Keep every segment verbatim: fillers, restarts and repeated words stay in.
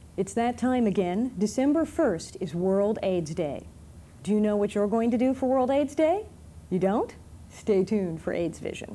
It's that time again. December first is World AIDS Day. Do you know what you're going to do for World AIDS Day? You don't? Stay tuned for AIDS Vision.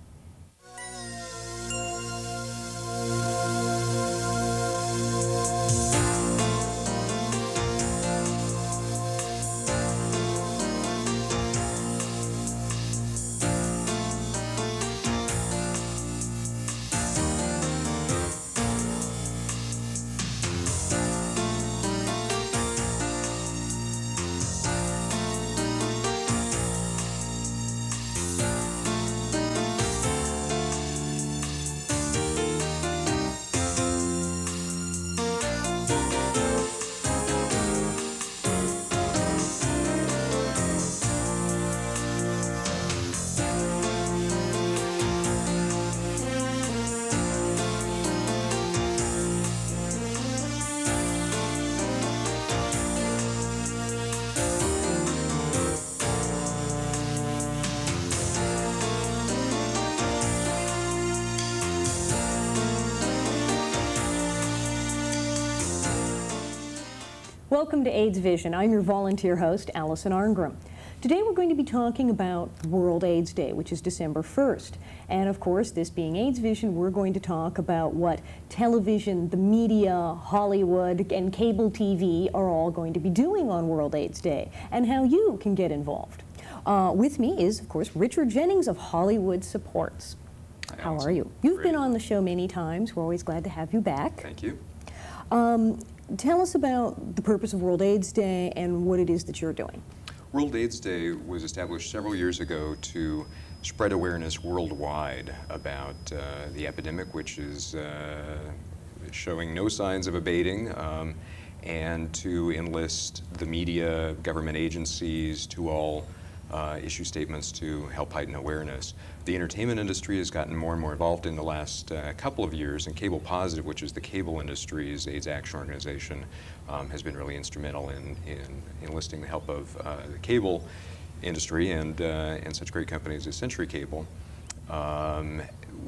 Welcome to AIDS Vision. I'm your volunteer host, Allison Arngrim. Today we're going to be talking about World AIDS Day, which is December first. And of course, this being AIDS Vision, we're going to talk about what television, the media, Hollywood, and cable T V are all going to be doing on World AIDS Day, and how you can get involved. Uh, with me is, of course, Richard Jennings of Hollywood Supports. Hi, how Allison. are you? You've Great. been on the show many times. We're always glad to have you back. Thank you. Um, Tell us about the purpose of World AIDS Day and what it is that you're doing. World AIDS Day was established several years ago to spread awareness worldwide about uh, the epidemic, which is uh, showing no signs of abating, um, and to enlist the media, government agencies to all uh, issue statements to help heighten awareness. The entertainment industry has gotten more and more involved in the last uh, couple of years, and Cable Positive, which is the cable industry's AIDS action organization, um, has been really instrumental in, in enlisting the help of uh, the cable industry and, uh, and such great companies as Century Cable. Um,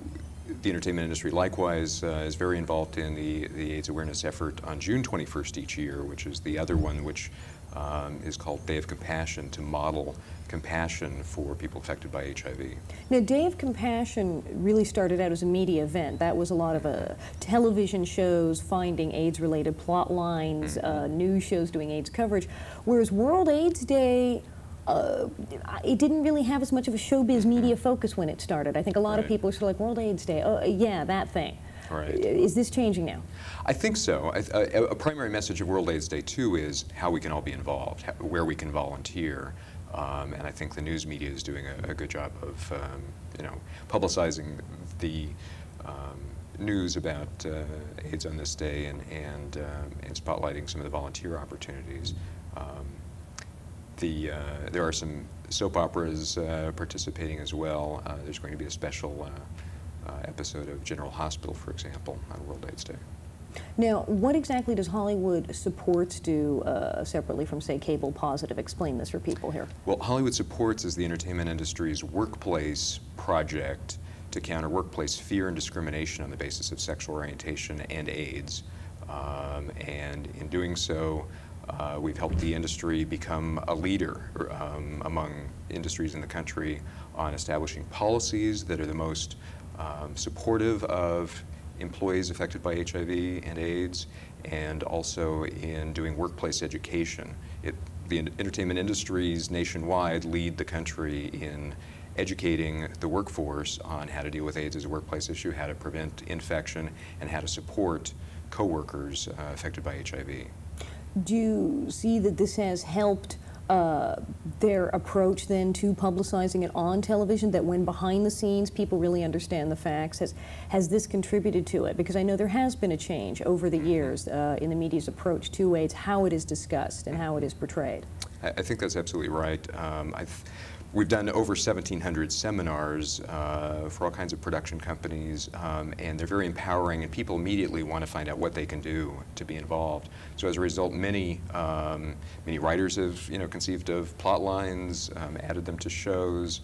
The entertainment industry likewise uh, is very involved in the, the AIDS awareness effort on June twenty-first each year, which is the other one which um, is called Day of Compassion, to model compassion for people affected by H I V. Now, Day of Compassion really started out as a media event. That was a lot of uh, television shows finding AIDS-related plot lines, mm-hmm. uh, news shows doing AIDS coverage, whereas World AIDS Day, Uh, it didn't really have as much of a showbiz media focus when it started. I think a lot Right. of people are sort of like, World AIDS Day, oh, yeah, that thing. Right. Is this changing now? I think so. I, a, a primary message of World AIDS Day, too, is how we can all be involved, how, where we can volunteer. Um, and I think the news media is doing a, a good job of, um, you know, publicizing the um, news about uh, AIDS on this day and, and, um, and spotlighting some of the volunteer opportunities. Um, The, uh, there are some soap operas uh, participating as well. Uh, there's going to be a special uh, uh, episode of General Hospital, for example, on World AIDS Day. Now, what exactly does Hollywood Supports do uh, separately from, say, Cable Positive? Explain this for people here. Well, Hollywood Supports is the entertainment industry's workplace project to counter workplace fear and discrimination on the basis of sexual orientation and AIDS. Um, and in doing so, Uh, we've helped the industry become a leader um, among industries in the country on establishing policies that are the most um, supportive of employees affected by H I V and AIDS, and also in doing workplace education. It, the entertainment industries nationwide lead the country in educating the workforce on how to deal with AIDS as a workplace issue, how to prevent infection, and how to support coworkers uh, affected by H I V. Do you see that this has helped uh, their approach then to publicizing it on television, that when behind the scenes people really understand the facts? Has, has this contributed to it? Because I know there has been a change over the years uh, in the media's approach to AIDS, how it is discussed and how it is portrayed. I, I think that's absolutely right. Um, I've, We've done over seventeen hundred seminars uh, for all kinds of production companies, um, and they're very empowering, and people immediately want to find out what they can do to be involved. So as a result, many um, many writers have, you know, conceived of plot lines, um, added them to shows.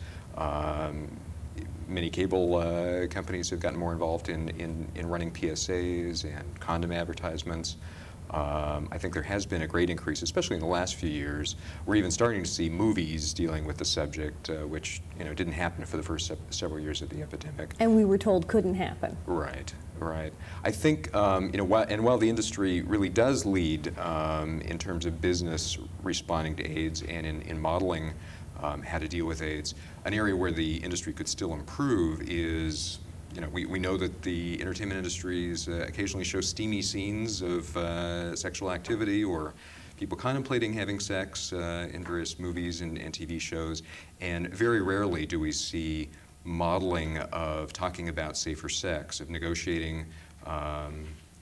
Um, many cable uh, companies have gotten more involved in, in, in running P S As and condom advertisements. Um, I think there has been a great increase, especially in the last few years. We're even starting to see movies dealing with the subject, uh, which you know didn't happen for the first se several years of the epidemic. And we were told couldn't happen. Right, right. I think um, you know, while, and while the industry really does lead um, in terms of business responding to AIDS and in, in modeling um, how to deal with AIDS, an area where the industry could still improve is. You know, we, we know that the entertainment industries uh, occasionally show steamy scenes of uh, sexual activity or people contemplating having sex uh, in various movies and, and T V shows, and very rarely do we see modeling of talking about safer sex, of negotiating um,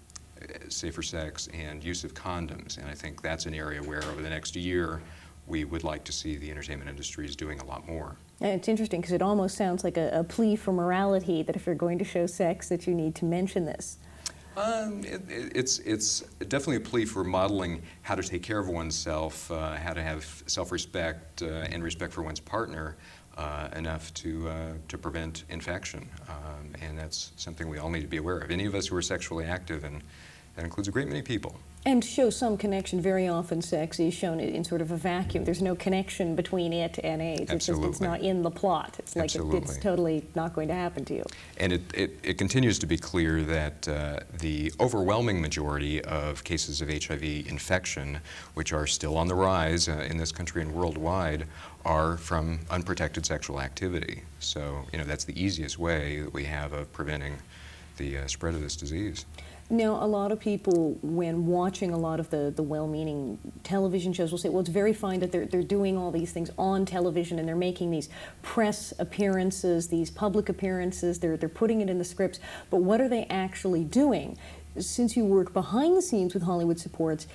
safer sex and use of condoms. And I think that's an area where over the next year we would like to see the entertainment industries doing a lot more. And it's interesting because it almost sounds like a, a plea for morality that if you're going to show sex that you need to mention this. Um, it, it's, it's definitely a plea for modeling how to take care of oneself, uh, how to have self-respect uh, and respect for one's partner uh, enough to, uh, to prevent infection. Um, and that's something we all need to be aware of. Any of us who are sexually active, and that includes a great many people. And show some connection. Very often sex is shown in sort of a vacuum. There's no connection between it and AIDS. It's just, it's not in the plot. It's like it, it's totally not going to happen to you. And it, it, it continues to be clear that uh, the overwhelming majority of cases of H I V infection, which are still on the rise uh, in this country and worldwide, are from unprotected sexual activity. So, you know, that's the easiest way that we have of preventing the uh, spread of this disease. Now, a lot of people, when watching a lot of the, the well-meaning television shows, will say, well, it's very fine that they're, they're doing all these things on television and they're making these press appearances, these public appearances, they're, they're putting it in the scripts, but what are they actually doing? Since you work behind the scenes with Hollywood Supports,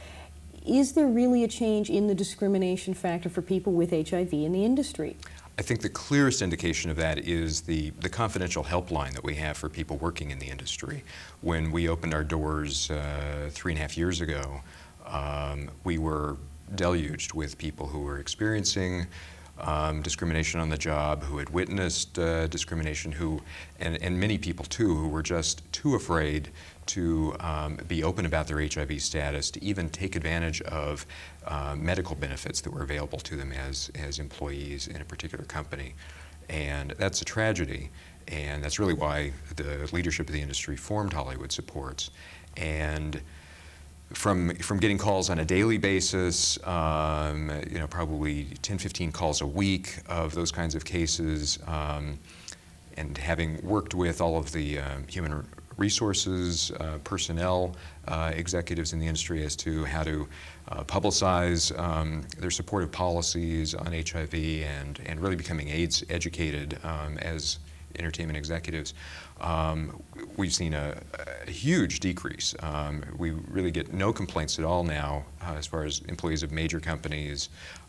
is there really a change in the discrimination factor for people with H I V in the industry? I think the clearest indication of that is the, the confidential helpline that we have for people working in the industry. When we opened our doors uh, three and a half years ago, um, we were deluged with people who were experiencing um, discrimination on the job, who had witnessed uh, discrimination, who, and, and many people too, who were just too afraid to um, be open about their H I V status, to even take advantage of uh, medical benefits that were available to them as, as employees in a particular company. And that's a tragedy, and that's really why the leadership of the industry formed Hollywood Supports. And from, from getting calls on a daily basis, um, you know, probably ten, fifteen calls a week of those kinds of cases, um, and having worked with all of the um, human resources, uh, personnel, uh, executives in the industry as to how to uh, publicize um, their supportive policies on H I V and, and really becoming AIDS educated um, as entertainment executives, um, we've seen a, a huge decrease. Um, we really get no complaints at all now uh, as far as employees of major companies.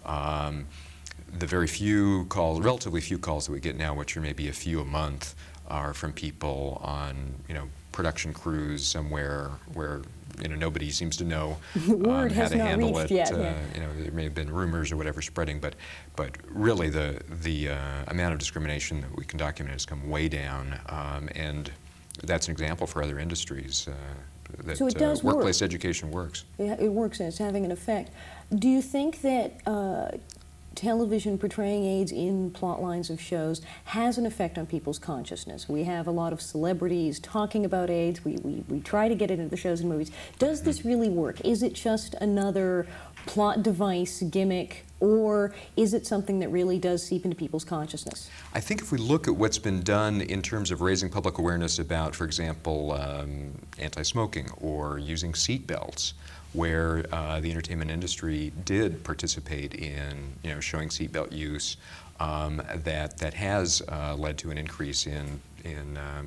Um, the very few calls, relatively few calls that we get now, which are maybe a few a month, are from people on, you know, production crews somewhere where, you know, nobody seems to know um, how to handle it. Yet, uh, yeah. You know, there may have been rumors or whatever spreading, but but really the the uh, amount of discrimination that we can document has come way down, um, and that's an example for other industries uh, that so it does uh, workplace work. education works. Yeah, it works and it's having an effect. Do you think that uh, television portraying AIDS in plot lines of shows has an effect on people's consciousness? We have a lot of celebrities talking about AIDS. We, we, we try to get it into the shows and movies. Does this really work? Is it just another plot device, gimmick, or is it something that really does seep into people's consciousness? I think if we look at what's been done in terms of raising public awareness about, for example, um, anti-smoking or using seat belts, where uh, the entertainment industry did participate in, you know, showing seatbelt use, um, that that has uh, led to an increase in in um,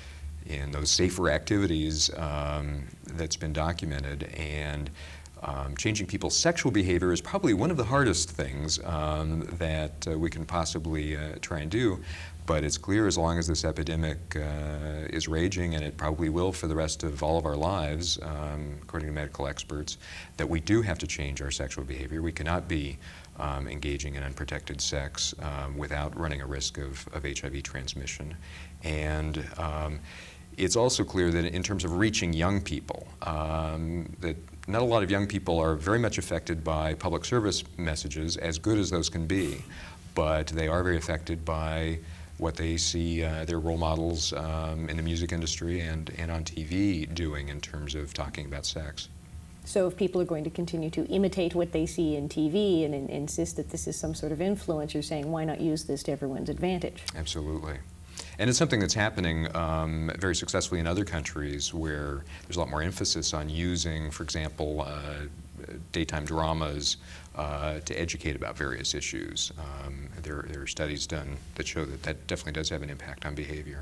in those safer activities um, that's been documented. And um, changing people's sexual behavior is probably one of the hardest things um, that uh, we can possibly uh, try and do. But it's clear, as long as this epidemic uh, is raging, and it probably will for the rest of all of our lives, um, according to medical experts, that we do have to change our sexual behavior. We cannot be um, engaging in unprotected sex um, without running a risk of, of H I V transmission. And um, it's also clear that in terms of reaching young people, um, that not a lot of young people are very much affected by public service messages, as good as those can be, but they are very affected by what they see uh, their role models um, in the music industry and, and on T V doing in terms of talking about sex. So if people are going to continue to imitate what they see in T V and, and insist that this is some sort of influence, you're saying why not use this to everyone's advantage? Absolutely. And it's something that's happening um, very successfully in other countries where there's a lot more emphasis on using, for example, uh, daytime dramas uh, to educate about various issues. Um, there, there are studies done that show that that definitely does have an impact on behavior.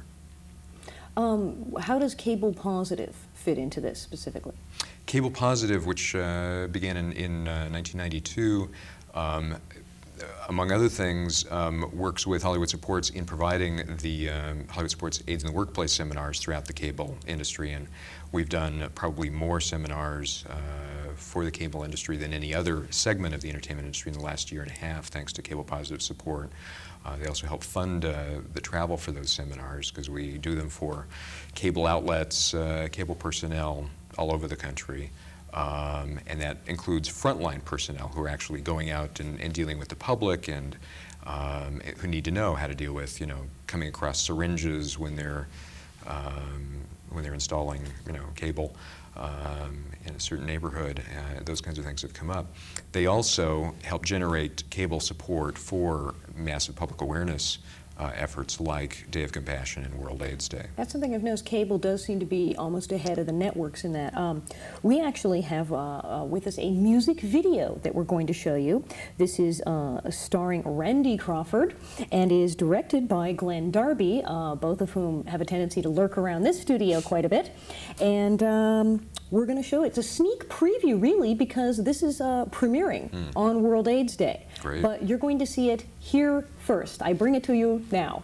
Um, how does Cable Positive fit into this specifically? Cable Positive, which uh, began in, in uh, nineteen ninety-two, um, among other things, um, works with Hollywood Supports in providing the um, Hollywood Supports AIDS in the Workplace seminars throughout the cable industry, and we've done probably more seminars uh, for the cable industry than any other segment of the entertainment industry in the last year and a half, thanks to Cable Positive support. Uh, they also help fund uh, the travel for those seminars because we do them for cable outlets, uh, cable personnel all over the country. Um, and that includes frontline personnel who are actually going out and, and dealing with the public and um, who need to know how to deal with, you know, coming across syringes when they're um, when they're installing, you know, cable um, in a certain neighborhood. Uh, those kinds of things have come up. They also help generate cable support for massive public awareness Uh, efforts like Day of Compassion and World AIDS Day. That's something I've noticed. Cable does seem to be almost ahead of the networks in that. Um, we actually have uh, uh, with us a music video that we're going to show you. This is uh, starring Randy Crawford and is directed by Glenn Darby, uh, both of whom have a tendency to lurk around this studio quite a bit. And um, we're going to show it. It's a sneak preview, really, because this is uh, premiering mm. on World AIDS Day. Great. But you're going to see it here first. I bring it to you now.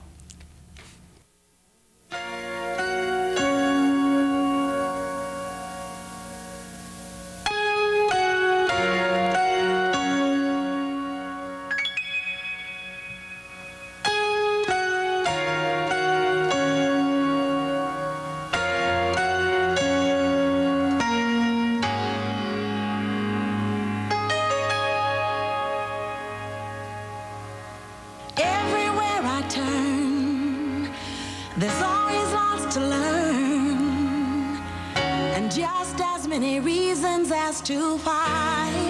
There's always lots to learn, and just as many reasons as to fight.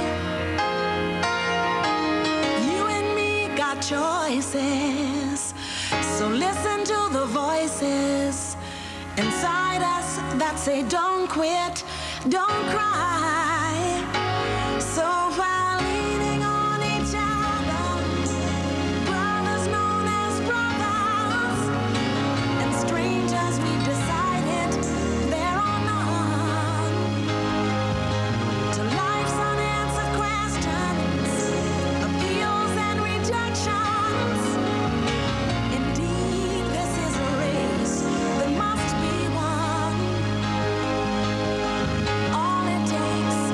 You and me got choices, so listen to the voices inside us that say don't quit, don't cry. So while leaning on each other, brothers known as brothers, and strangers we've decided there are none. To life's unanswered questions, appeals and rejections, indeed this is a race that must be won. All it takes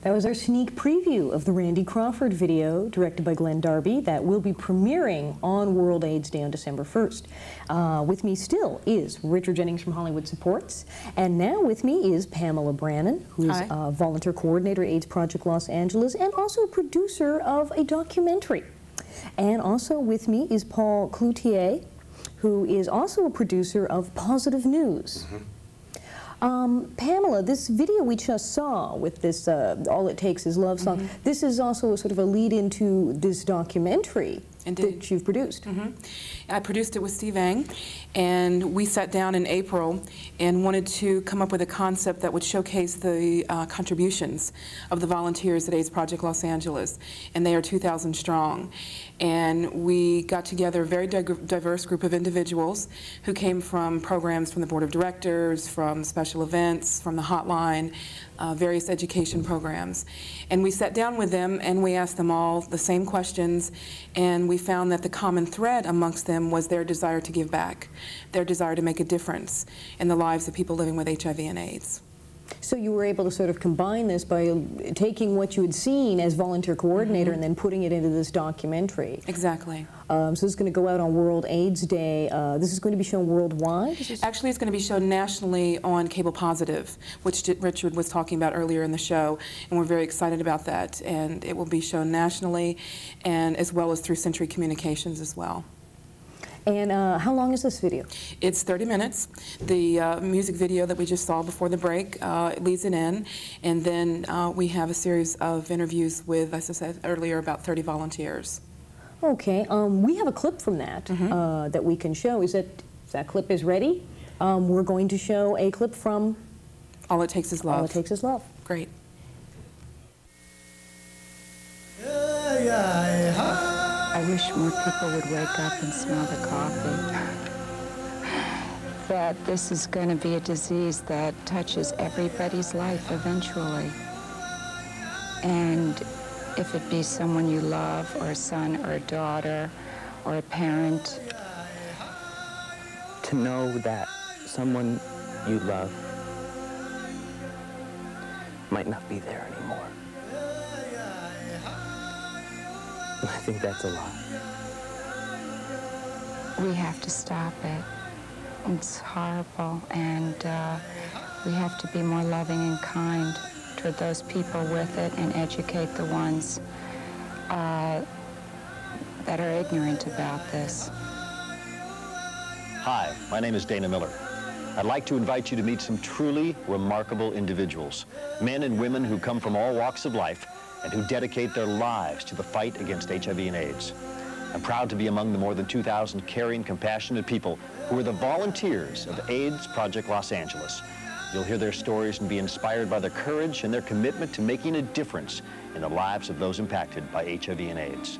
That was our sneak preview of the Randy Crawford video directed by Glenn Darby that will be premiering on World AIDS Day on December first. Uh, with me still is Richard Jennings from Hollywood Supports, and now with me is Pamela Brannon, who is a volunteer coordinator at AIDS Project Los Angeles and also a producer of a documentary. And also with me is Paul Cloutier, who is also a producer of Positive News. Mm-hmm. Um, Pamela, this video we just saw with this uh, All It Takes Is Love song, mm-hmm. this is also sort of a lead into this documentary Indeed. that you've produced. Mm-hmm. I produced it with Steve Ang, and we sat down in April and wanted to come up with a concept that would showcase the uh, contributions of the volunteers at AIDS Project Los Angeles, and they are two thousand strong. And we got together a very diverse group of individuals who came from programs from the Board of Directors, from special events, from the hotline, uh, various education programs. And we sat down with them and we asked them all the same questions, and we found that the common thread amongst them was their desire to give back, their desire to make a difference in the lives of people living with H I V and AIDS. So you were able to sort of combine this by taking what you had seen as volunteer coordinator mm-hmm. and then putting it into this documentary. Exactly. Um, so this is going to go out on World AIDS Day. Uh, this is going to be shown worldwide? Actually, it's going to be shown nationally on Cable Positive, which Richard was talking about earlier in the show, and we're very excited about that. And it will be shown nationally, and as well as through Century Communications as well. And uh, how long is this video? It's thirty minutes. The uh, music video that we just saw before the break uh, leads it in, and then uh, we have a series of interviews with, as I said earlier, about thirty volunteers. Okay, um, we have a clip from that mm-hmm. uh, that we can show. Is that, that clip is ready? Um, we're going to show a clip from All It Takes Is Love. All It Takes Is Love. Great. Yeah, yeah, hi. I wish more people would wake up and smell the coffee. That this is going to be a disease that touches everybody's life eventually. And if it be someone you love, or a son, or a daughter, or a parent. To know that someone you love might not be there anymore. I think that's a lot. We have to stop it. It's horrible, and uh, we have to be more loving and kind toward those people with it and educate the ones uh, that are ignorant about this. Hi, my name is Dana Miller. I'd like to invite you to meet some truly remarkable individuals, men and women who come from all walks of life and who dedicate their lives to the fight against H I V and AIDS. I'm proud to be among the more than two thousand caring, compassionate people who are the volunteers of AIDS Project Los Angeles. You'll hear their stories and be inspired by their courage and their commitment to making a difference in the lives of those impacted by H I V and AIDS.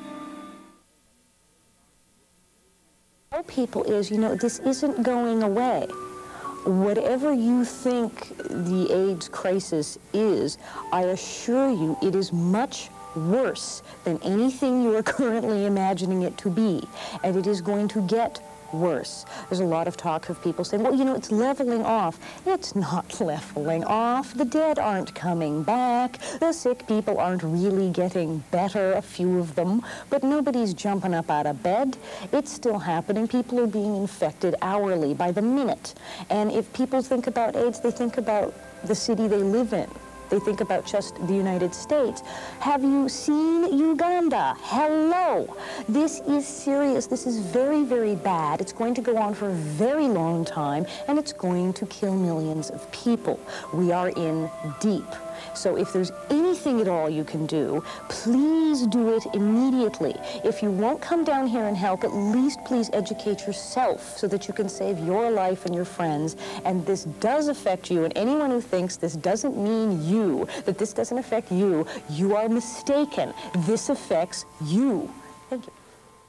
Tell people is, you know, this isn't going away. Whatever you think the AIDS crisis is, I assure you it is much worse than anything you are currently imagining it to be, and it is going to get worse. There's a lot of talk of people saying, well, you know, it's leveling off. It's not leveling off. The dead aren't coming back. The sick people aren't really getting better, a few of them, but nobody's jumping up out of bed. It's still happening. People are being infected hourly, by the minute. And if people think about AIDS, they think about the city they live in. They think about just the United States. Have you seen Uganda? Hello. This is serious. This is very, very bad. It's going to go on for a very long time, and it's going to kill millions of people. We are in deep. So if there's anything at all you can do, please do it immediately. If you won't come down here and help, at least please educate yourself so that you can save your life and your friends. And this does affect you, and anyone who thinks this doesn't mean you, that this doesn't affect you, you are mistaken. This affects you. Thank you.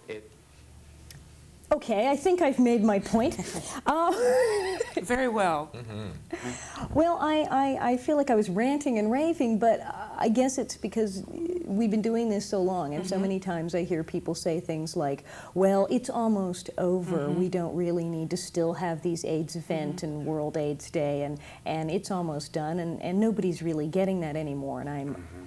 Okay, I think I've made my point. Uh, Very well. Mm-hmm. Well, I, I, I feel like I was ranting and raving, but I guess it's because we've been doing this so long, and mm-hmm. so many times I hear people say things like, well, it's almost over. Mm-hmm. We don't really need to still have these AIDS event mm-hmm. and World AIDS Day, and, and it's almost done, and, and nobody's really getting that anymore. And I'm mm-hmm.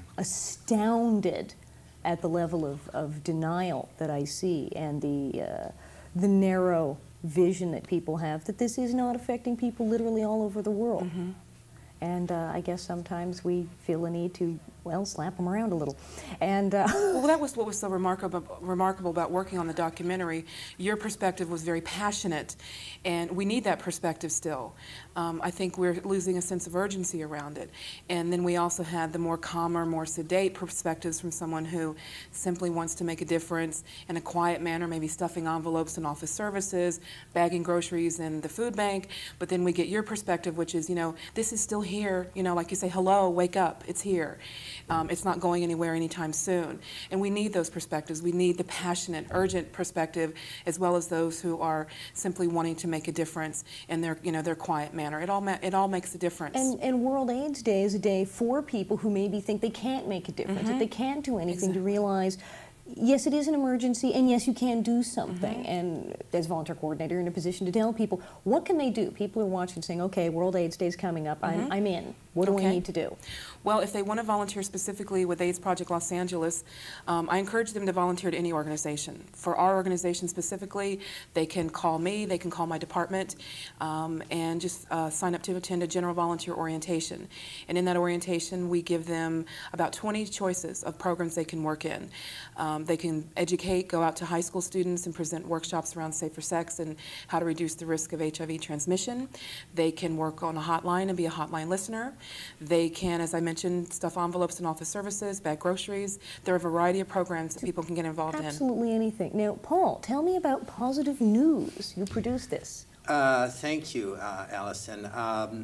astounded at the level of, of denial that I see, and the, uh, the narrow vision that people have that this is not affecting people literally all over the world. Mm-hmm. And uh, I guess sometimes we feel a need to, well, slap them around a little. And uh, well, that was what was so remarkable, remarkable about working on the documentary. Your perspective was very passionate, and we need that perspective still. Um, I think we're losing a sense of urgency around it. And then we also had the more calmer, more sedate perspectives from someone who simply wants to make a difference in a quiet manner, maybe stuffing envelopes in office services, bagging groceries in the food bank. But then we get your perspective, which is, you know, this is still here. You know, like you say, hello, wake up, it's here. Um, it's not going anywhere anytime soon. And we need those perspectives. We need the passionate, urgent perspective, as well as those who are simply wanting to make a difference in their, you know, their quiet manner. It all, ma it all makes a difference. And, and World AIDS Day is a day for people who maybe think they can't make a difference, mm-hmm. that they can't do anything, exactly. to realize, yes, it is an emergency, and yes, you can do something. Mm-hmm. And as volunteer coordinator, you're in a position to tell people, what can they do? People are watching saying, okay, World AIDS Day is coming up, mm-hmm. I'm, I'm in. What do okay. I need to do? Well, if they want to volunteer specifically with AIDS Project Los Angeles, um, I encourage them to volunteer to any organization. For our organization specifically, they can call me, they can call my department, um, and just uh, sign up to attend a general volunteer orientation. And in that orientation, we give them about twenty choices of programs they can work in. Um, they can educate, go out to high school students and present workshops around safer sex and how to reduce the risk of H I V transmission. They can work on a hotline and be a hotline listener. They can, as I mentioned, stuff envelopes in office services, bag groceries. There are a variety of programs that people can get involved Absolutely in. Absolutely anything. Now, Paul, tell me about Positive News. You produced this. Uh, thank you, uh, Allison. Um,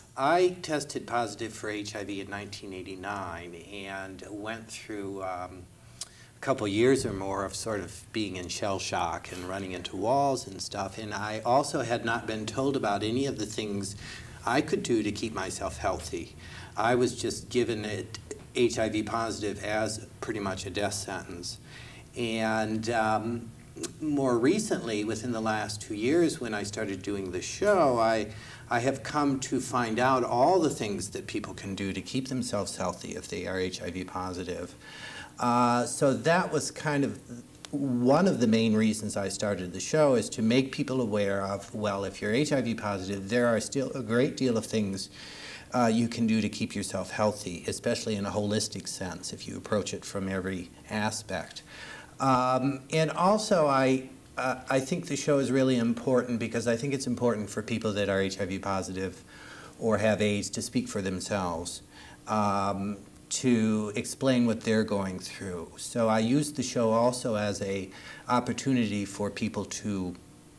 I tested positive for H I V in nineteen eighty-nine and went through um, a couple years or more of sort of being in shell shock and running into walls and stuff. And I also had not been told about any of the things I could do to keep myself healthy. I was just given it H I V positive as pretty much a death sentence. And um, more recently, within the last two years, when I started doing the show, I, I have come to find out all the things that people can do to keep themselves healthy if they are H I V positive. Uh, so that was kind of one of the main reasons I started the show, is to make people aware of, well, if you're H I V positive, there are still a great deal of things uh, you can do to keep yourself healthy, especially in a holistic sense, if you approach it from every aspect. Um, and also, I, uh, I think the show is really important because I think it's important for people that are H I V positive or have AIDS to speak for themselves. Um, to explain what they're going through. So I use the show also as a opportunity for people to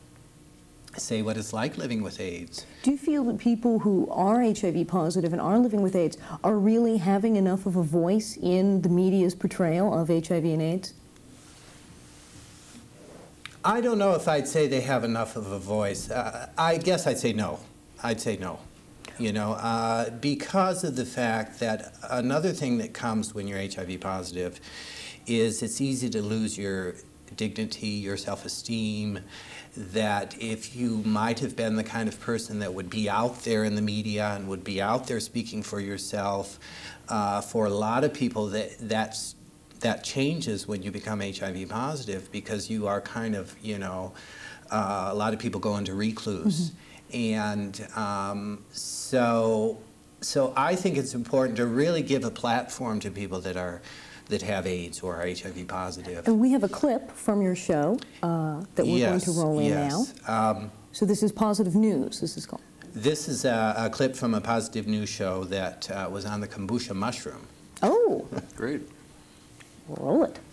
say what it's like living with AIDS. Do you feel that people who are H I V positive and are living with AIDS are really having enough of a voice in the media's portrayal of H I V and AIDS? I don't know if I'd say they have enough of a voice. Uh, I guess I'd say no. I'd say no. You know, uh, because of the fact that another thing that comes when you're H I V positive is it's easy to lose your dignity, your self-esteem, that if you might have been the kind of person that would be out there in the media and would be out there speaking for yourself, uh, for a lot of people that that's, that changes when you become H I V positive, because you are kind of, you know, uh, a lot of people go into recluse. Mm-hmm. And um, so, so I think it's important to really give a platform to people that are, that have AIDS or are H I V positive. And we have a clip from your show uh, that we're yes, going to roll in yes. now. Um, so this is Positive News, this is called. This is a, a clip from a Positive News show that uh, was on the kombucha mushroom. Oh. Great. Roll it.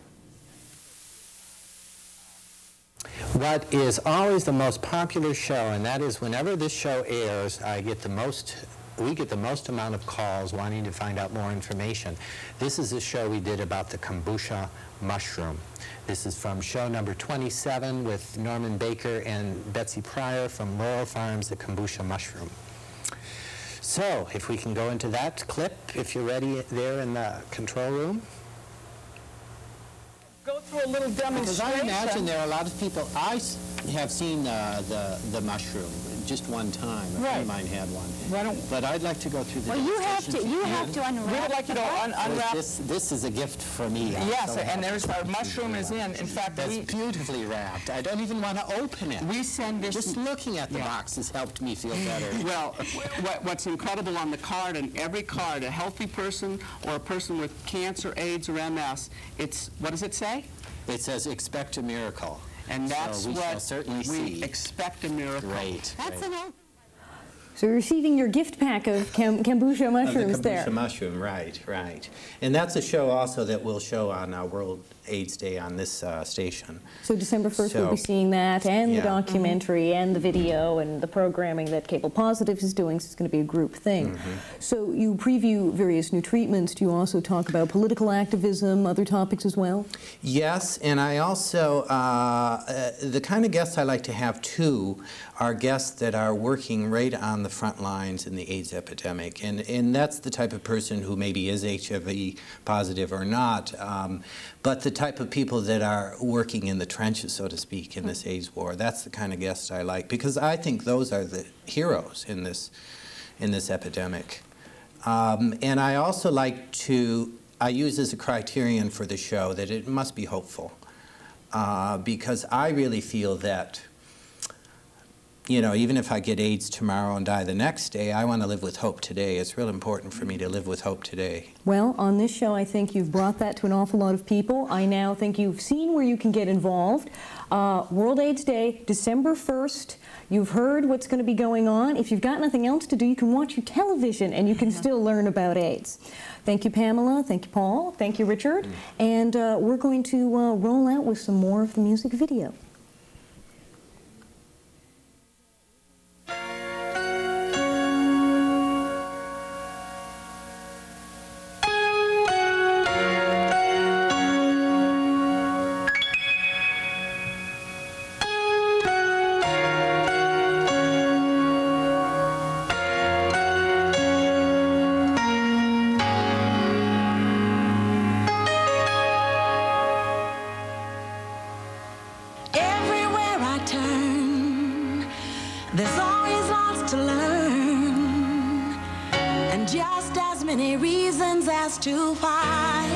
What is always the most popular show, and that is whenever this show airs, I get the most, we get the most amount of calls wanting to find out more information. This is a show we did about the kombucha mushroom. This is from show number twenty-seven with Norman Baker and Betsy Pryor from Laurel Farms, the kombucha mushroom. So, if we can go into that clip, if you're ready there in the control room. do a little Because I demonstration. imagine there are a lot of people, I s- have seen uh, the, the mushroom just one time. A friend of mine had one. Why don't- But I'd like to go through the Well, you have demonstration to, if you can. have to unwrap. We would like you to un Because unwrap. This, this is a gift for me. Yes, So and there's our mushroom is in. In fact, That's we, beautifully wrapped. I don't even want to open it. we send this. Just looking at the Yeah. box has helped me feel better. Well, what, what's incredible on the card, and every card, a healthy person or a person with cancer, AIDS, or M S, it's, what does it say? It says, expect a miracle. And that's so we what shall certainly we see. expect a miracle. Great. That's great. enough. So you're receiving your gift pack of kam kombucha mushrooms Of the kombucha there. mushroom, right, right. And that's a show also that we'll show on uh, World AIDS Day on this uh, station. So December first, we'll So- be seeing that, and Yeah. the documentary, and the video, and the programming that Cable Positive is doing, so it's going to be a group thing. Mm-hmm. So you preview various new treatments. Do you also talk about political activism, other topics as well? Yes, and I also, uh, uh, the kind of guests I like to have too are guests that are working right on the front lines in the AIDS epidemic. And, and that's the type of person who maybe is H I V positive or not, um, but the type of people that are working in the trenches, so to speak, in this AIDS war. That's the kind of guests I like, because I think those are the heroes in this, in this epidemic. Um, and I also like to, I use as a criterion for the show that it must be hopeful, uh, because I really feel that, you know, even if I get AIDS tomorrow and die the next day, I want to live with hope today. It's real important for me to live with hope today. Well, on this show, I think you've brought that to an awful lot of people. I now think you've seen where you can get involved. Uh, World AIDS Day, December first. You've heard what's going to be going on. If you've got nothing else to do, you can watch your television and you can still learn about AIDS. Thank you, Pamela. Thank you, Paul. Thank you, Richard. And uh, we're going to uh, roll out with some more of the music video. Everywhere I turn, there's always lots to learn, and just as many reasons as to why.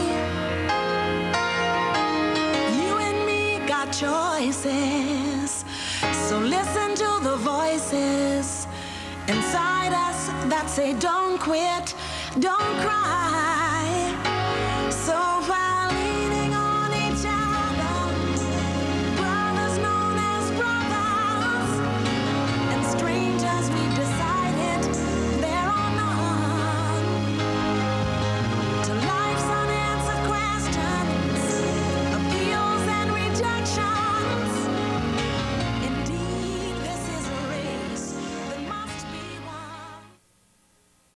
You and me got choices, so listen to the voices inside us that say don't quit, don't cry.